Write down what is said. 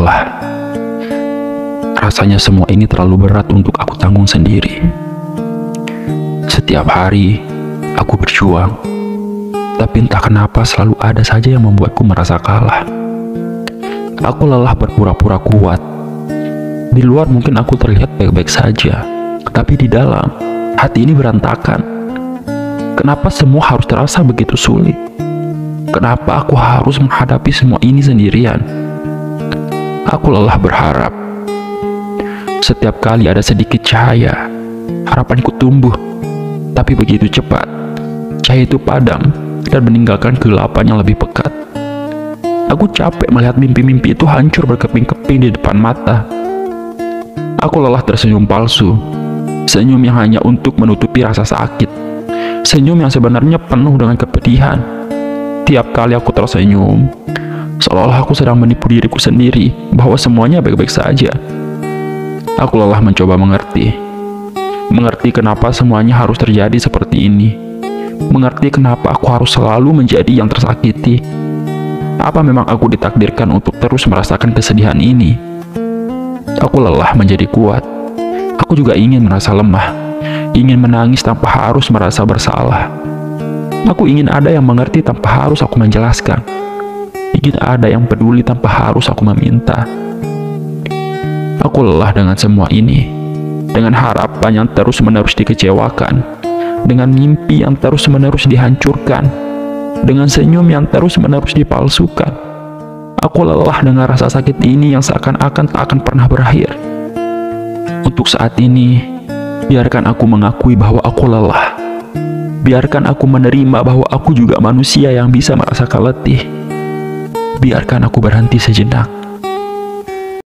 lelah. Rasanya semua ini terlalu berat untuk aku tanggung sendiri. Setiap hari, aku berjuang. Tapi entah kenapa selalu ada saja yang membuatku merasa kalah. Aku lelah berpura-pura kuat. Di luar mungkin aku terlihat baik-baik saja, tapi di dalam, hati ini berantakan. Kenapa semua harus terasa begitu sulit? Kenapa aku harus menghadapi semua ini sendirian? Aku lelah berharap. Setiap kali ada sedikit cahaya, harapanku tumbuh. Tapi begitu cepat, cahaya itu padam dan meninggalkan kegelapan yang lebih pekat. Aku capek melihat mimpi-mimpi itu hancur berkeping-keping di depan mata. Aku lelah tersenyum palsu, senyum yang hanya untuk menutupi rasa sakit, senyum yang sebenarnya penuh dengan kepedihan. Tiap kali aku tersenyum, seolah-olah aku sedang menipu diriku sendiri bahwa semuanya baik-baik saja. Aku lelah mencoba mengerti kenapa semuanya harus terjadi seperti ini, mengerti kenapa aku harus selalu menjadi yang tersakiti. Apa memang aku ditakdirkan untuk terus merasakan kesedihan ini? Aku lelah menjadi kuat. Aku juga ingin merasa lemah, ingin menangis tanpa harus merasa bersalah. Aku ingin ada yang mengerti tanpa harus aku menjelaskan, ingin ada yang peduli tanpa harus aku meminta. Aku lelah dengan semua ini, dengan harapan yang terus-menerus dikecewakan, dengan mimpi yang terus-menerus dihancurkan, dengan senyum yang terus-menerus dipalsukan. Aku lelah dengan rasa sakit ini yang seakan-akan tak akan pernah berakhir. Untuk saat ini, biarkan aku mengakui bahwa aku lelah. Biarkan aku menerima bahwa aku juga manusia yang bisa merasakan letih. Biarkan aku berhenti sejenak.